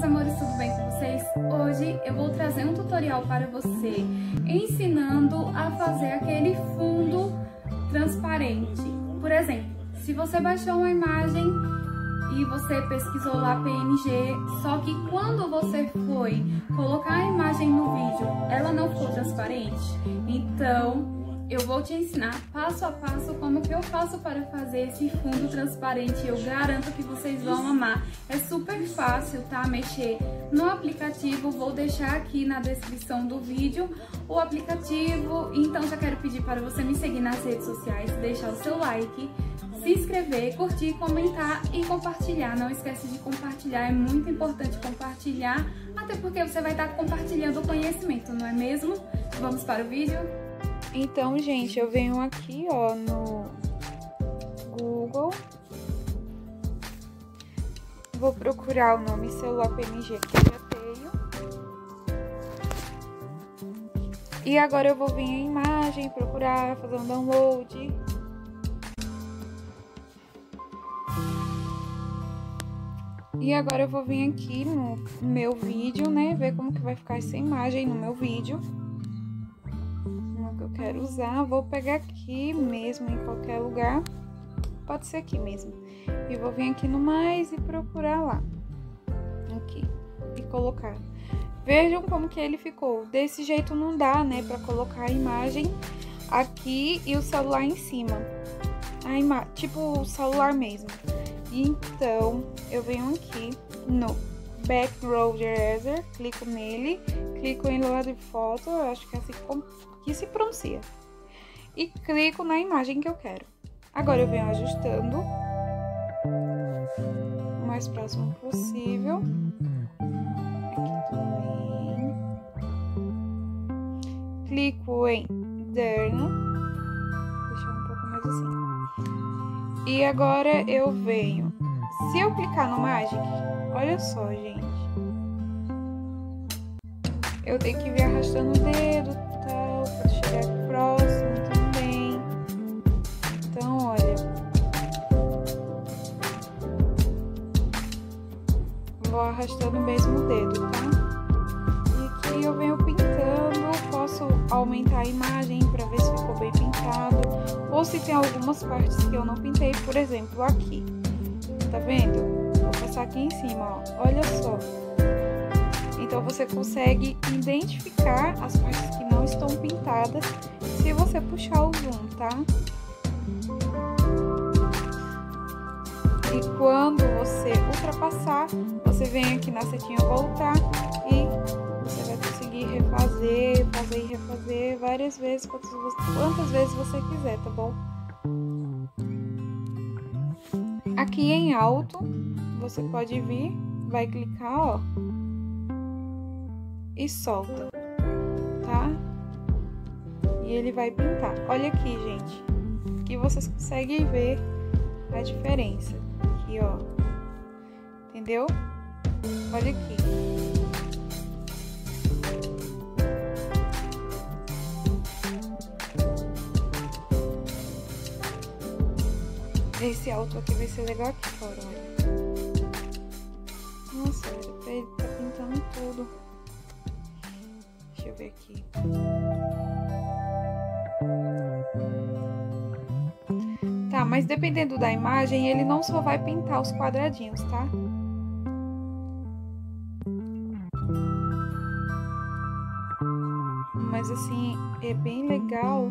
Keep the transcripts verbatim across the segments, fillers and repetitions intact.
amores, tudo bem com vocês? Hoje eu vou trazer um tutorial para você ensinando a fazer aquele fundo transparente. Por exemplo, se você baixou uma imagem e você pesquisou lá P N G, só que quando você foi colocar a imagem no vídeo, ela não ficou transparente, então eu vou te ensinar passo a passo como que eu faço para fazer esse fundo transparente. Eu garanto que vocês vão amar. É super fácil, tá? Mexer no aplicativo. Vou deixar aqui na descrição do vídeo o aplicativo. Então já quero pedir para você me seguir nas redes sociais, deixar o seu like, se inscrever, curtir, comentar e compartilhar. Não esquece de compartilhar, é muito importante compartilhar, até porque você vai estar compartilhando o conhecimento, não é mesmo? Vamos para o vídeo? Então, gente, eu venho aqui, ó, no Google, vou procurar o nome celular P N G que eu já tenho. E agora eu vou vir em imagem, procurar, fazer um download. E agora eu vou vir aqui no meu vídeo, né, ver como que vai ficar essa imagem no meu vídeo. Que eu quero usar, vou pegar aqui mesmo em qualquer lugar, pode ser aqui mesmo, e vou vir aqui no mais e procurar lá, aqui, e colocar. Vejam como que ele ficou, desse jeito não dá, né, pra colocar a imagem aqui e o celular em cima, a ima tipo o celular mesmo. Então, eu venho aqui no Background Eraser, clico nele, clico em lado de foto, eu acho que é assim que se pronuncia, e clico na imagem que eu quero. Agora eu venho ajustando o mais próximo possível, aqui também, clico em Turn, deixar um pouco mais assim, e agora eu venho, se eu clicar no Magic, olha só, gente, eu tenho que vir arrastando o dedo, tal, para chegar próximo também. Então, olha, vou arrastando mesmo o dedo, tá? E aqui eu venho pintando, posso aumentar a imagem para ver se ficou bem pintado, ou se tem algumas partes que eu não pintei, por exemplo, aqui, tá vendo? Vou passar aqui em cima, ó, olha só. Então, você consegue identificar as partes que não estão pintadas se você puxar o zoom, tá? E quando você ultrapassar, você vem aqui na setinha voltar e você vai conseguir refazer, fazer e refazer várias vezes, quantas, quantas vezes você quiser, tá bom? Aqui em alto, você pode vir, vai clicar, ó, e solta, tá? E ele vai pintar. Olha aqui, gente, que vocês conseguem ver a diferença. Aqui, ó, entendeu? Olha aqui. Esse alto aqui vai ser legal aqui fora, olha. Nossa, ele tá pintando tudo. Deixa eu ver aqui. Tá, mas dependendo da imagem, ele não só vai pintar os quadradinhos, tá? Mas assim, é bem legal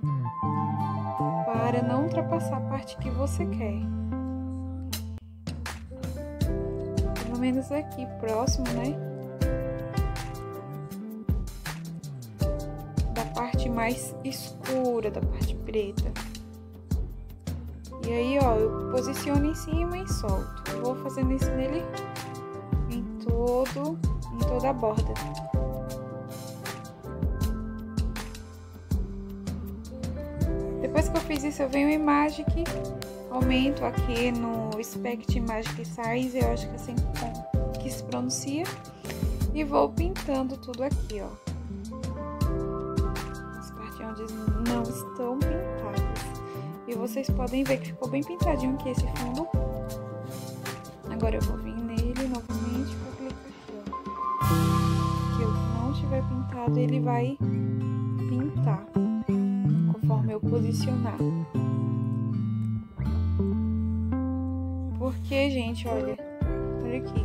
para não ultrapassar a parte que você quer. Pelo menos aqui próximo, né? Parte mais escura, da parte preta. E aí, ó, eu posiciono em cima e solto. Eu vou fazendo isso nele em todo, em toda a borda. Depois que eu fiz isso, eu venho em Magic, aumento aqui no Spect Magic Size, eu acho que é assim que se pronuncia, e vou pintando tudo aqui, ó. Onde não estão pintadas. E vocês podem ver que ficou bem pintadinho aqui esse fundo. Agora eu vou vir nele novamente, vou clicar pintado, ele vai pintar conforme eu posicionar. Porque, gente, olha, olha aqui.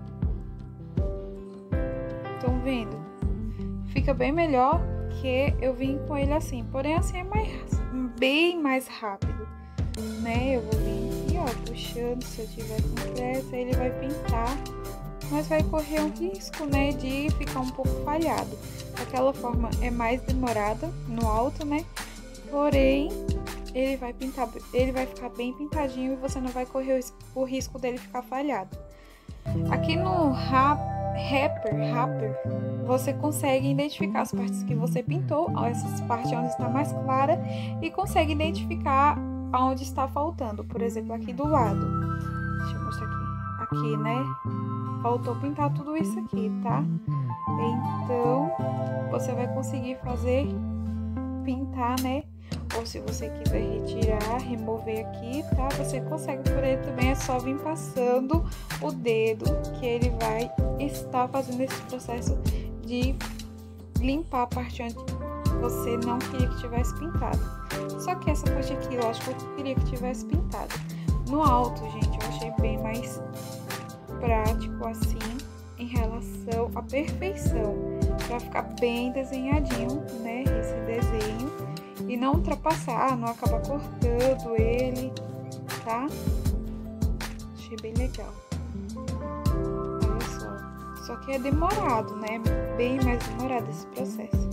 Estão vendo? Fica bem melhor que eu vim com ele assim. Porém, assim é mais, bem mais rápido, né? Eu vou vir aqui, ó, puxando. Se eu tiver com pressa, ele vai pintar. Mas vai correr um risco, né, de ficar um pouco falhado. Aquela forma é mais demorada no alto, né? Porém, ele vai pintar, ele vai ficar bem pintadinho e você não vai correr o risco dele ficar falhado. Aqui no Rapper, Rapper, você consegue identificar as partes que você pintou, essas partes onde está mais clara, e consegue identificar onde está faltando. Por exemplo, aqui do lado. Deixa eu mostrar aqui. Aqui, né? Faltou pintar tudo isso aqui, tá? Então, você vai conseguir fazer, pintar, né? Ou se você quiser retirar, remover aqui, tá? Você consegue por ele também, é só vir passando o dedo, que ele vai estar fazendo esse processo de limpar a parte onde você não queria que tivesse pintado. Só que essa parte aqui, lógico, eu queria que tivesse pintado. No alto, gente, eu achei bem mais prático assim, em relação à perfeição, para ficar bem desenhadinho, né, esse desenho, e não ultrapassar, não acabar cortando ele, tá? Achei bem legal. Olha só, só que é demorado, né, bem mais demorado esse processo.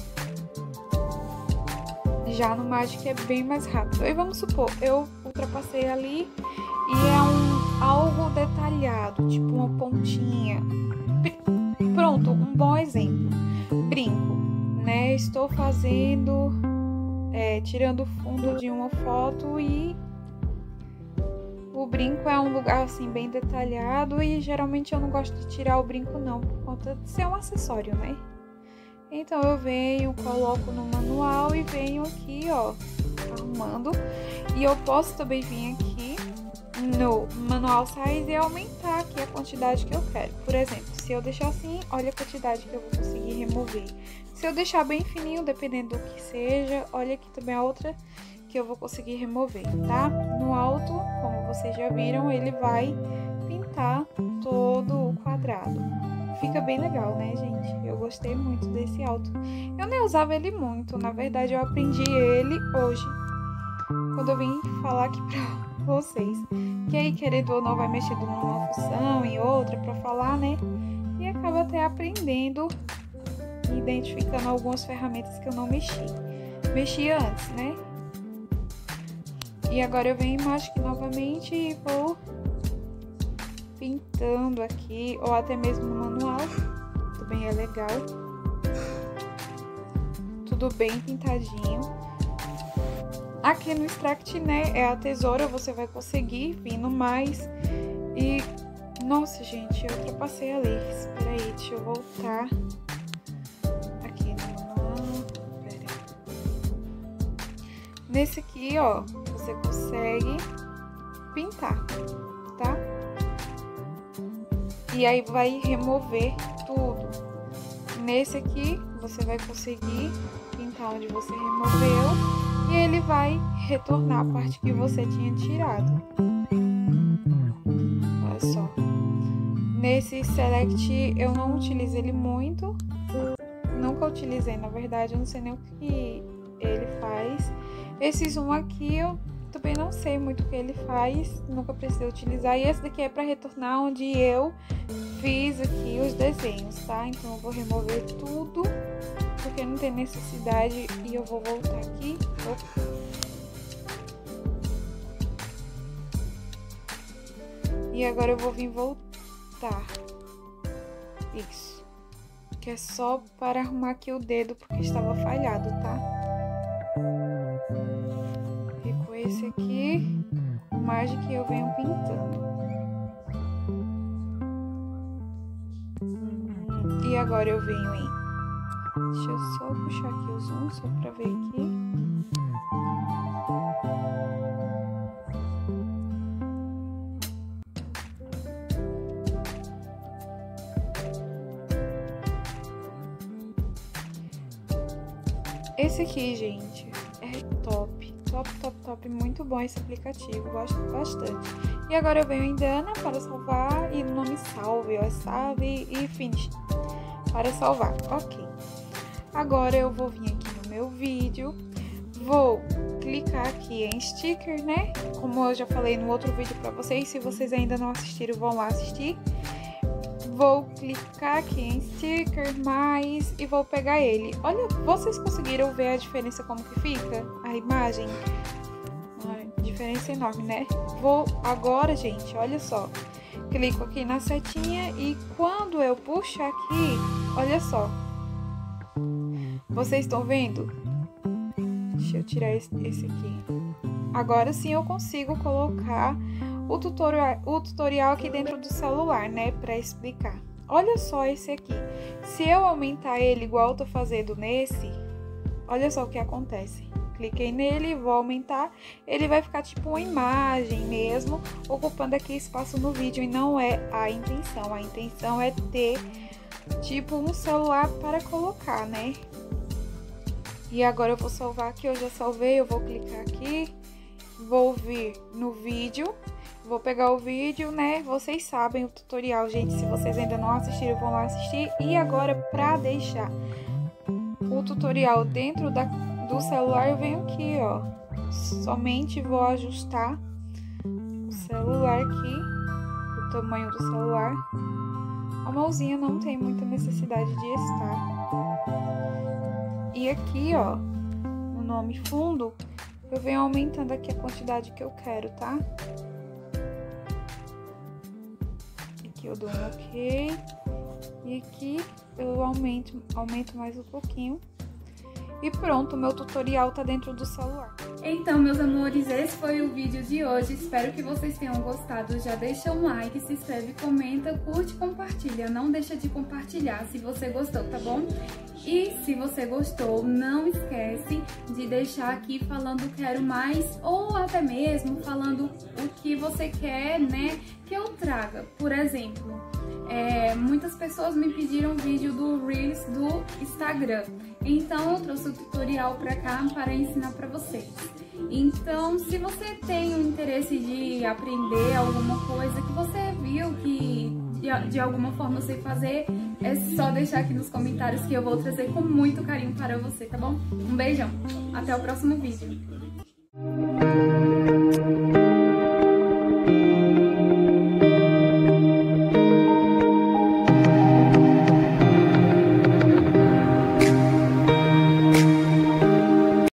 Já no Magic é bem mais rápido. E vamos supor, eu ultrapassei ali e é um algo detalhado, tipo uma pontinha. Pronto, um bom exemplo. Brinco, né? Estou fazendo, é, tirando o fundo de uma foto e o brinco é um lugar assim bem detalhado e geralmente eu não gosto de tirar o brinco não, por conta de ser um acessório, né? Então eu venho, coloco no manual e venho aqui, ó, arrumando. E eu posso também vir aqui no manual size e aumentar aqui a quantidade que eu quero. Por exemplo, se eu deixar assim, olha a quantidade que eu vou conseguir remover. Se eu deixar bem fininho, dependendo do que seja, olha aqui também a outra que eu vou conseguir remover, tá? No alto, como vocês já viram, ele vai pintar todo o quadrado. Fica bem legal, né, gente? Eu gostei muito desse alto. Eu nem usava ele muito, na verdade eu aprendi ele hoje, quando eu vim falar aqui pra vocês. Que aí, querendo ou não, vai mexendo numa função e outra pra falar, né? E acaba até aprendendo e identificando algumas ferramentas que eu não mexi. Mexia antes, né? E agora eu venho em Magic novamente e vou pintando aqui, ou até mesmo no manual, também é legal. Tudo bem pintadinho. Aqui no Extract, né, é a tesoura, você vai conseguir vindo mais. E, nossa, gente, eu ultrapassei ali. Espera aí, deixa eu voltar. Aqui no manual, pera. Nesse aqui, ó, você consegue pintar, tá? E aí vai remover tudo. Nesse aqui, você vai conseguir pintar onde você removeu e ele vai retornar a parte que você tinha tirado. Olha só. Nesse Select eu não utilizo ele muito. Nunca utilizei, na verdade, eu não sei nem o que ele faz. Esse zoom aqui eu também não sei muito o que ele faz, nunca precisei utilizar. E esse daqui é para retornar onde eu fiz aqui os desenhos, tá? Então eu vou remover tudo, porque não tem necessidade. E eu vou voltar aqui. Opa. E agora eu vou vir voltar. Isso. Que é só para arrumar aqui o dedo, porque estava falhado, tá? Esse aqui, o Magic que eu venho pintando. E agora eu venho em... Deixa eu só puxar aqui o zoom, só pra ver aqui. Esse aqui, gente, é top, top, top, top, muito bom esse aplicativo, gosto bastante. E agora eu venho em Dana para salvar e no nome salve, ó, salve e finish para salvar, ok. Agora eu vou vir aqui no meu vídeo, vou clicar aqui em sticker, né? Como eu já falei no outro vídeo para vocês, se vocês ainda não assistiram, vão lá assistir. Vou clicar aqui em sticker, mais, e vou pegar ele. Olha, vocês conseguiram ver a diferença como que fica? A imagem? A diferença enorme, né? Vou agora, gente, olha só. Clico aqui na setinha e quando eu puxo aqui, olha só. Vocês estão vendo? Deixa eu tirar esse, esse aqui. Agora sim eu consigo colocar o tutorial, o tutorial aqui dentro do celular, né? Pra explicar. Olha só esse aqui. Se eu aumentar ele igual eu tô fazendo nesse, olha só o que acontece. Cliquei nele, vou aumentar. Ele vai ficar tipo uma imagem mesmo, ocupando aqui espaço no vídeo. E não é a intenção. A intenção é ter tipo um celular para colocar, né? E agora eu vou salvar aqui, eu já salvei, eu vou clicar aqui, vou vir no vídeo, vou pegar o vídeo, né? Vocês sabem o tutorial, gente, se vocês ainda não assistiram, vão lá assistir. E agora, pra deixar o tutorial dentro da, do celular, eu venho aqui, ó, somente vou ajustar o celular aqui, o tamanho do celular. A mãozinha não tem muita necessidade de estar. E aqui, ó, no nome fundo, eu venho aumentando aqui a quantidade que eu quero, tá? Aqui eu dou um ok. E aqui eu aumento, aumento mais um pouquinho. E pronto, o meu tutorial tá dentro do celular. Então, meus amores, esse foi o vídeo de hoje. Espero que vocês tenham gostado. Já deixa um like, se inscreve, comenta, curte, compartilha. Não deixa de compartilhar se você gostou, tá bom? E se você gostou, não esquece de deixar aqui falando quero mais, ou até mesmo falando o que você quer, né, que eu traga. Por exemplo, é, muitas pessoas me pediram vídeo do Reels do Instagram. Então eu trouxe o tutorial pra cá para ensinar pra vocês. Então, se você tem o interesse de aprender alguma coisa que você viu que de, de alguma forma eu sei fazer, é só deixar aqui nos comentários que eu vou trazer com muito carinho para você, tá bom? Um beijão, até o próximo vídeo.